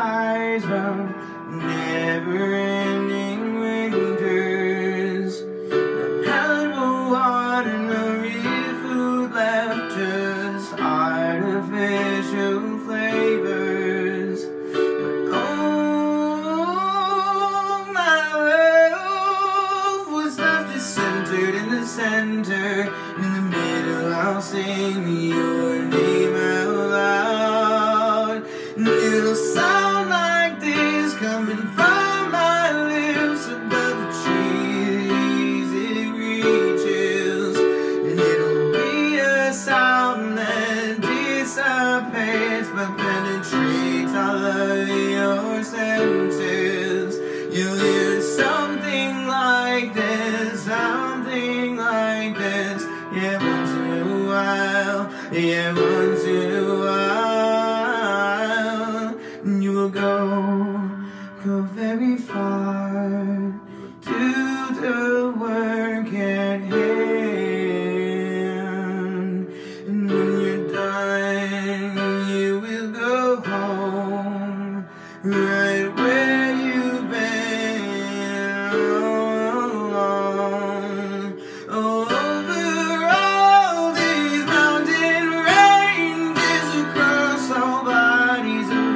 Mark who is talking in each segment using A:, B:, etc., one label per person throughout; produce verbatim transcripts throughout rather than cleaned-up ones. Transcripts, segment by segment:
A: skies from never-ending winters. The palatable water, no real food left, just artificial flavors. But oh, my love was left just centered in the center. In the middle, I'll sing your name out loud. And it'll sound like this coming from my lips above the trees it reaches. And it'll be a sound that dissipates but penetrates all of your senses. You'll hear something like this, something like this. Yeah, once in a while, yeah, once in a while. You will go, go very far to the work at hand. And when you're done, you will go home, right where you've been all along. Over all these mountain ranges, across all bodies of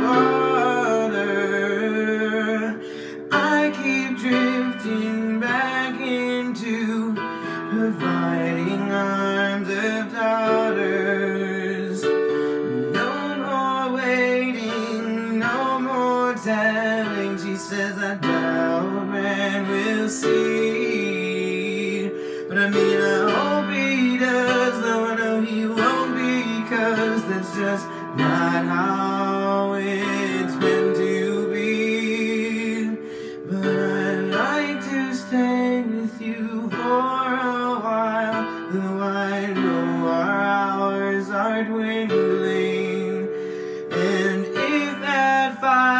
A: water, I keep drifting back into providing arms of daughters. No more waiting, no more telling. She says I doubt man will see. But I mean, I hope he does, though I know he won't, because that's just not how it's meant to be. But I'd like to stay with you for a while, though I know our hours are dwindling. And if that fire